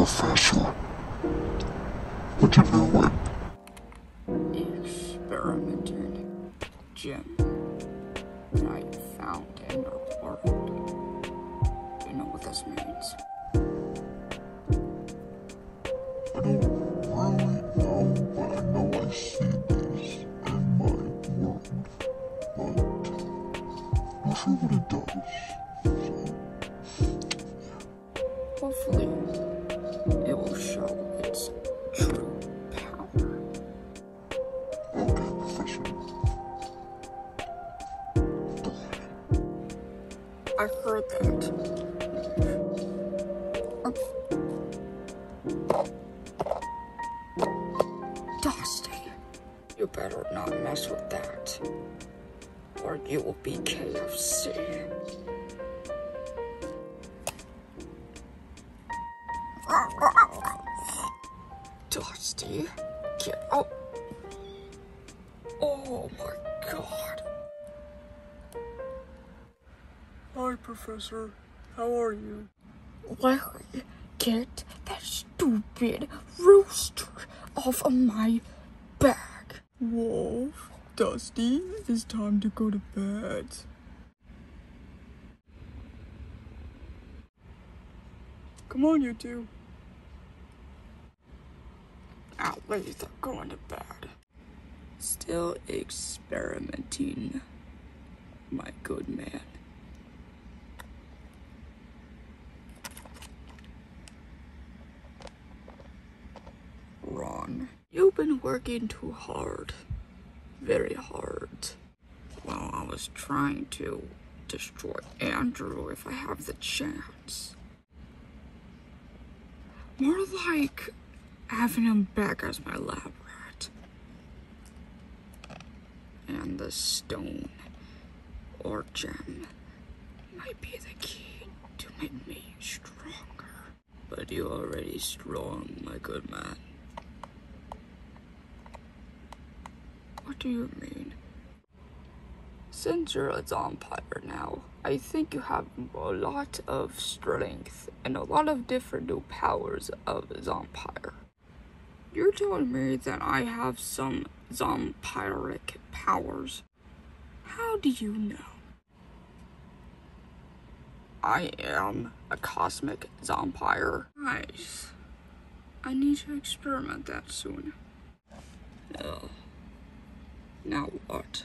Professor. What you doing? Experimenting. Gem. I found in our world. Do you know what this means? I don't really know, but I know I see these in my world. But I'm not sure what it does. So, Hopefully, it will show its true power. okay, Professor. I heard that. Dusty, you better not mess with that, or you will be KFC. Dusty, get out. Oh my god. Hi, Professor. How are you? Larry, get that stupid rooster off of my back. Whoa, Dusty, it's time to go to bed. Come on, you two. At least I'm going to bed. Still experimenting, my good man. Ron, you've been working too hard. Very hard. Well, I was trying to destroy Andrew if I have the chance. More like having him back as my lab rat. And the stone or gem might be the key to make me stronger. But you're already strong, my good man. What do you mean? Since you're a vampire now, I think you have a lot of strength and a lot of different new powers of a vampire. You're telling me that I have some vampiric powers. How do you know? I am a cosmic vampire. Nice. I need to experiment that soon. Now what?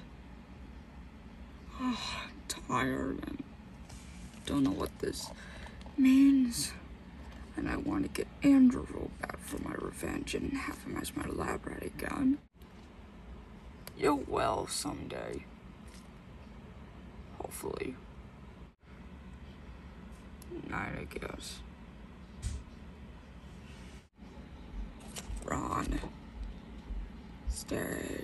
Oh, I'm tired and don't know what this means. And I want to get Andrew real bad for my revenge and have him as my lab rat again. You will someday. Hopefully. Night, I guess. Ron. Stay.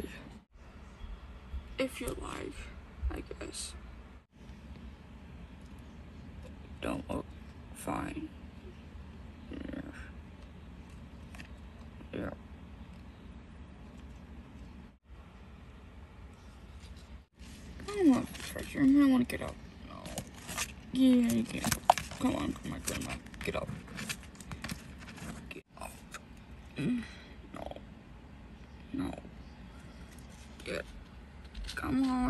If you like, I guess. Don't look fine. Yeah. Come on, Professor. I want to get up. No. Yeah, you can. Come on, Grandma. Get up. Get up. No. No. Get. Come on.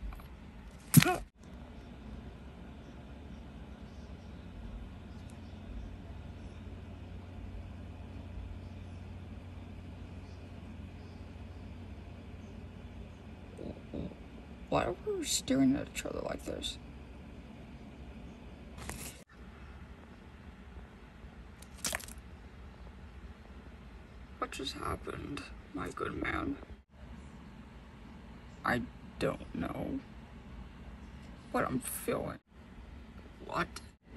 Why are we staring at each other like this? What just happened, my good man? I don't know what I'm feeling. What?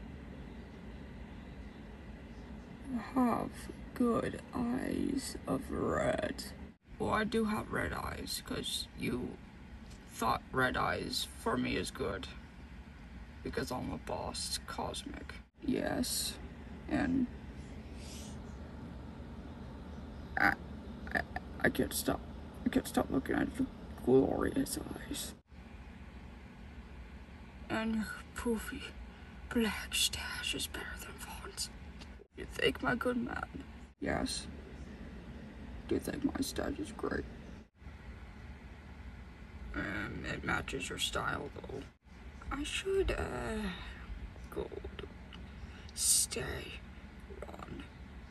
You have good eyes of red. Well, I do have red eyes, because you thought red eyes for me is good. Because I'm a boss cosmic. Yes, and I can't stop. I can't stop looking at your glorious eyes. And your poofy black stash is better than Vaughn's. You think, my good man? Yes. Do you think my style is great? It matches your style, though. I should, go to stay on.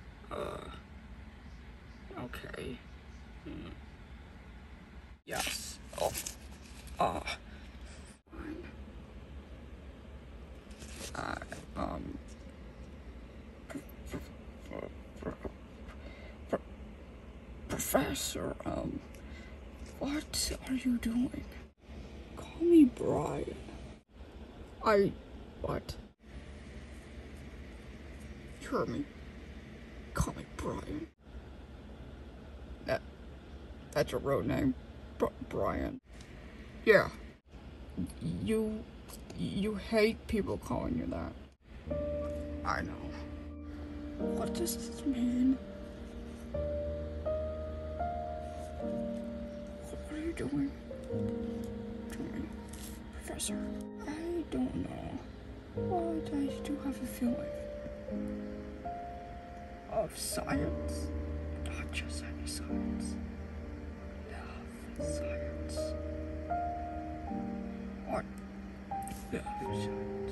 Okay. Yes. Oh. Fine. Professor, what are you doing? Call me Brian. What? You heard me. Call me Brian. That's your real name? Brian. Yeah. You hate people calling you that. I know. What does this mean? What are you doing to me, Professor? I don't know, but I do have a feeling of science, not just any science. Love science. What? Love science.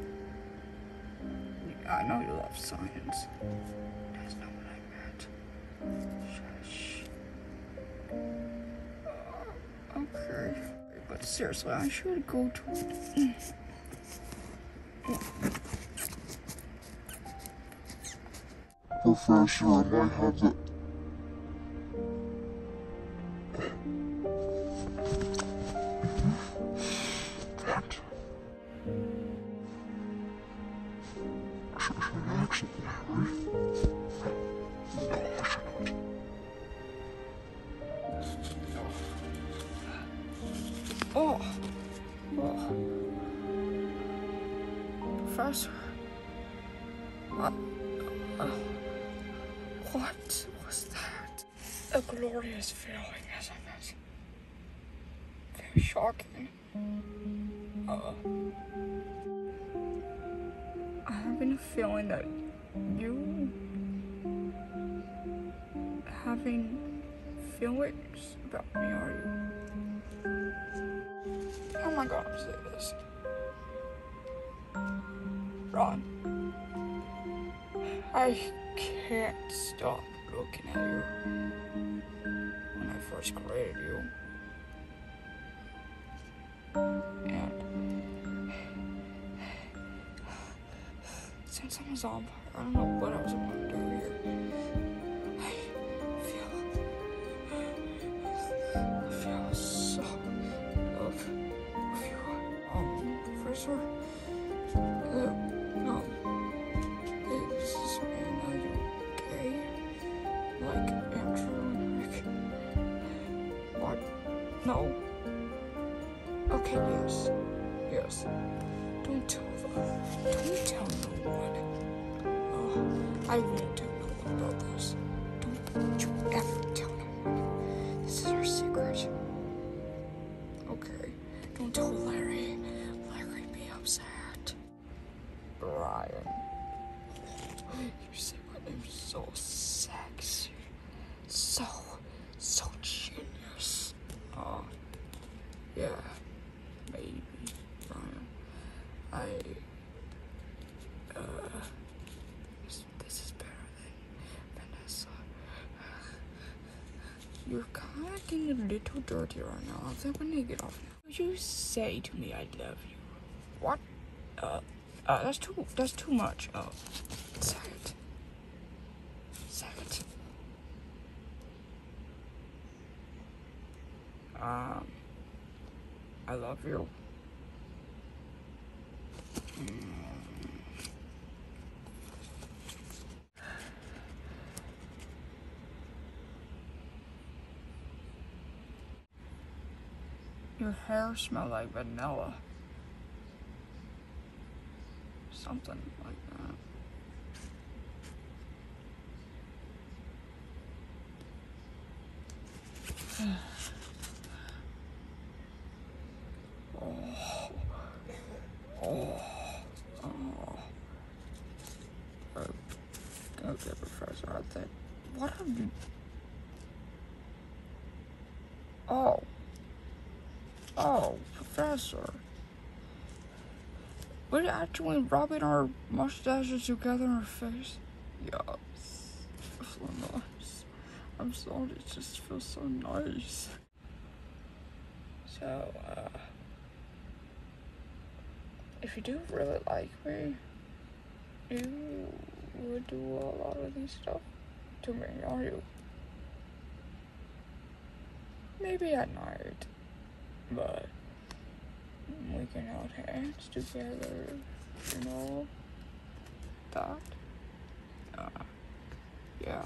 I know you love science. That's not what I meant. Shush. Okay. But seriously, I should go to... Professor, I might have the... Should I actually hurry? No, I should not. Professor. What was that? A glorious feeling, as I mentioned. Very shocking. I have been feeling that you having feelings about me, are you? Oh my god, I'm saying this. Ron, I can't stop looking at you. When I first created you. And since I'm a zombie, I don't know what I was about to do here. I feel so love of you. Professor, is this man, are you gay? Like Andrew and Rick? What? No. Okay, yes. Don't tell them. Don't tell no one. I won't tell no one about this. Don't you ever tell no one. This is our secret. Okay. Don't tell Larry. Larry'd be upset. Brian. You say my name's so sexy. So genius. Yeah. Maybe, Brian. This is better than Vanessa. You're kind of getting a little dirty right now. I think we need to get off now. Would you say to me I love you? What? That's too much. Say it. I love you. Your hair smells like vanilla. Something like that. What are you? Oh, Professor. We're actually rubbing our mustaches together in our face. Yes. Feels so nice. I'm sorry, it just feels so nice. So, if you do really like me, you would do a lot of these stuff to me, are you? Maybe at night, but we can hold hands together, you know, that, yeah.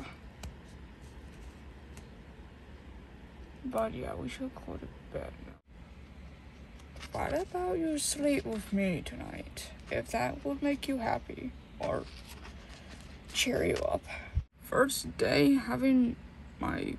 But yeah, we should go to bed now. What about you sleep with me tonight, if that would make you happy, or cheer you up? First day having my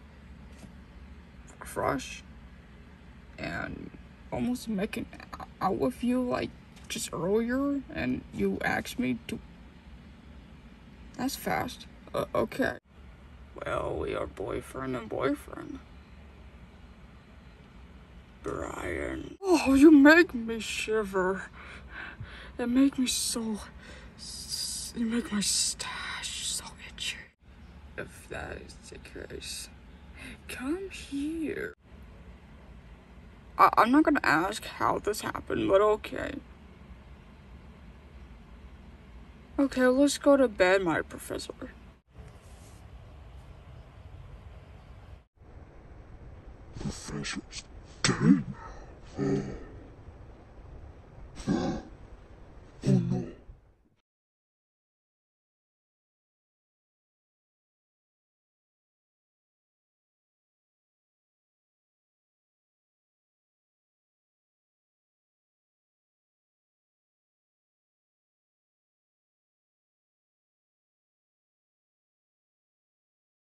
crush and almost making out with you like just earlier, and you asked me to. That's fast. Okay. Well, we are boyfriend and boyfriend. Brian. Oh, you make me shiver. It make me so. You make my stash so itchy. If that is the case, come here. I'm not gonna ask how this happened, but okay. Okay, let's go to bed, my professor. Professor's dead now. Oh.